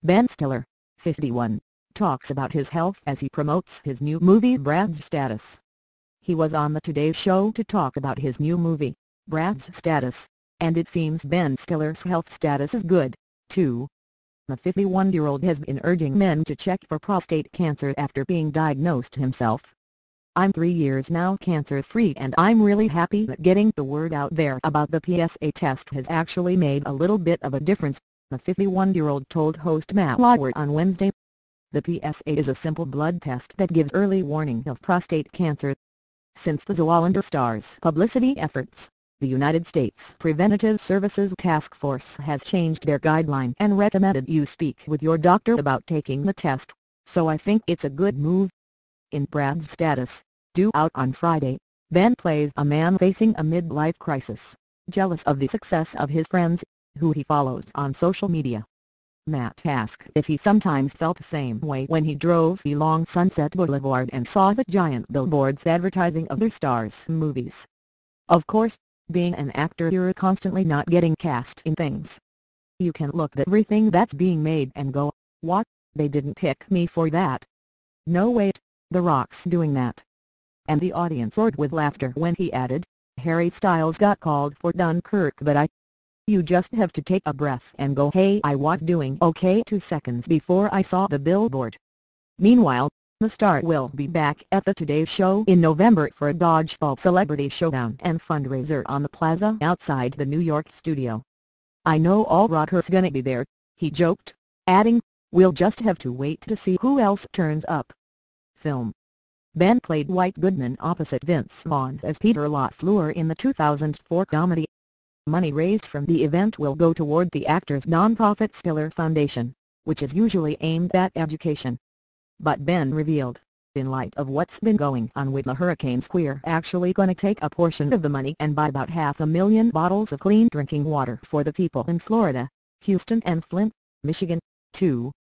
Ben Stiller, 51, talks about his health as he promotes his new movie Brad's Status. He was on the Today Show to talk about his new movie, Brad's Status, and it seems Ben Stiller's health status is good, too. The 51-year-old has been urging men to check for prostate cancer after being diagnosed himself. "I'm 3 years now cancer-free and I'm really happy that getting the word out there about the PSA test has actually made a little bit of a difference," the 51-year-old told host Matt Lauer on Wednesday. The PSA is a simple blood test that gives early warning of prostate cancer. Since the Zoolander star's publicity efforts, the United States Preventative Services Task Force has changed their guideline and recommended you speak with your doctor about taking the test, so I think it's a good move. In Brad's Status, due out on Friday, Ben plays a man facing a midlife crisis, jealous of the success of his friends, who he follows on social media. Matt asked if he sometimes felt the same way when he drove along Sunset Boulevard and saw the giant billboards advertising other stars' movies. "Of course, being an actor you're constantly not getting cast in things. You can look at everything that's being made and go, what, they didn't pick me for that. No wait, The Rock's doing that." And the audience roared with laughter when he added, "Harry Styles got called for Dunkirk but you just have to take a breath and go, hey, I was doing okay 2 seconds before I saw the billboard." Meanwhile, the star will be back at the Today Show in November for a Dodgeball Celebrity Showdown and fundraiser on the plaza outside the New York studio. "I know all rockers gonna be there," he joked, adding, "We'll just have to wait to see who else turns up." Film. Ben played White Goodman opposite Vince Vaughn as Peter LaFleur in the 2004 comedy. Money raised from the event will go toward the actor's nonprofit Stiller Foundation, which is usually aimed at education. But Ben revealed, in light of what's been going on with the hurricanes, we're actually gonna take a portion of the money and buy about 500,000 bottles of clean drinking water for the people in Florida, Houston and Flint, Michigan, too.